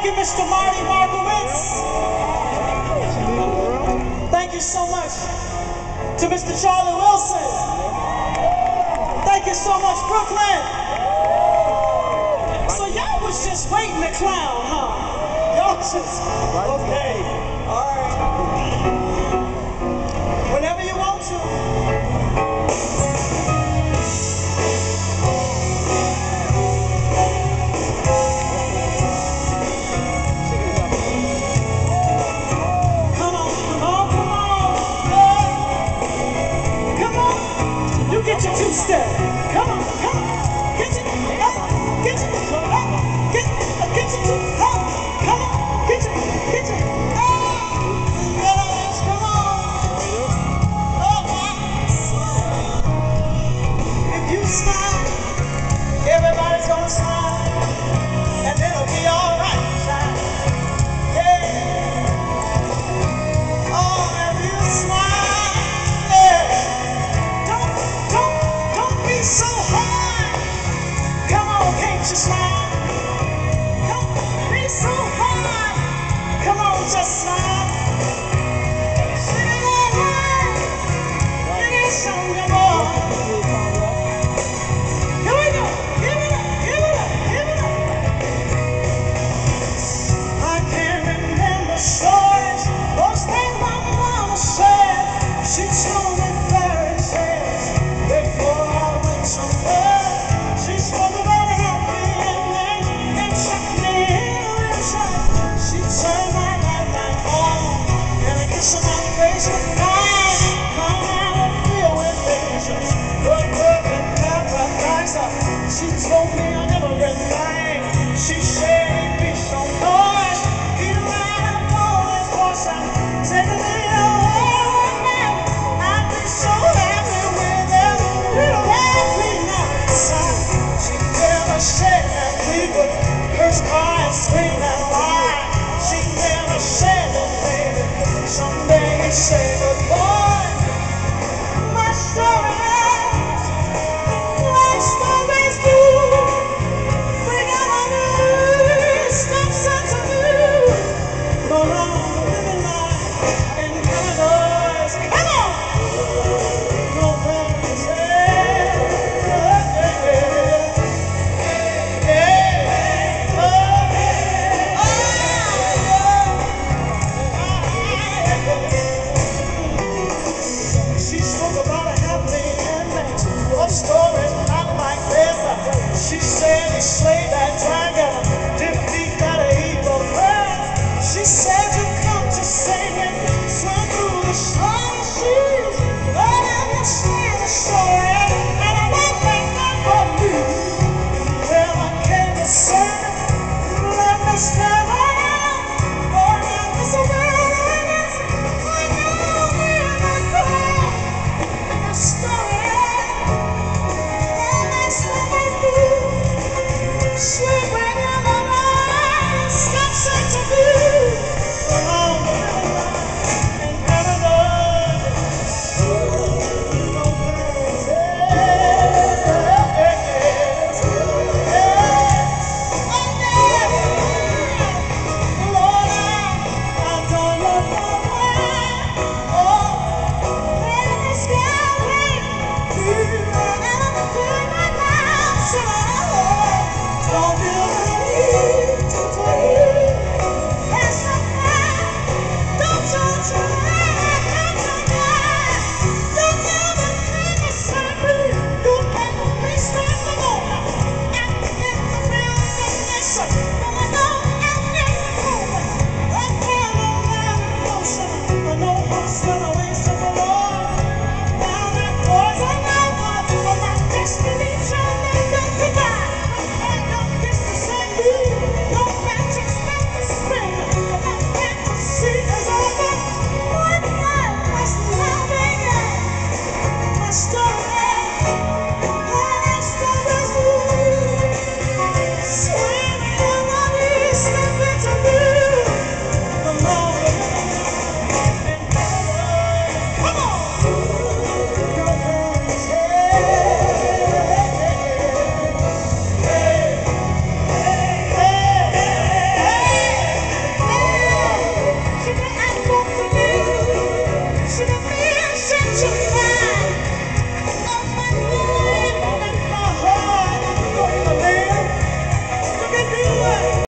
you, Mr. Marty Markowitz. Thank you so much to Mr. Charlie Wilson. Thank you so much, Brooklyn. So y'all was just waiting to clown, huh? Y'all just, okay, all right. Whenever you want to. Get your two-step. Come on, come on. Get your up, get your up, get your two up. Come on, get your up. Yes, come on. If you smile, everybody's gonna smile, and it'll be all right. Yeah. Oh, if you smile, yeah. Don't be so hard. Come on, can't you smile? Don't be so hard. Come on, just smile. Sing it all right. Give me some more. Here we go. Give it up, give it up, give it up. I can't remember stories, those things my mama said. She told me fairy tales before I went somewhere. She spoke about happy endings and took me inside. She turned my life like on and a kiss on my face was nice. My mind was filled with visions, good and paradise. She told me I never everything. She said he'd be so nice. He ran up on his horse and taking me away with him. I'd be so happy with him. Little happy now inside. She never said that we would curse, cry, and scream and lie. She never said that, baby, someday he'd say goodbye. My stories do. Bring out a new stuff, something new. But I'm living life in paradise. Come on! No paradise. She spoke about a happy ending to love stories not like this. She said he slayed that dragon, defeat that evil bird. She said you come to sing it, swim through the stormy seas. Let him say the story, and I won't make that for me. Well, I came to sing, let me stay.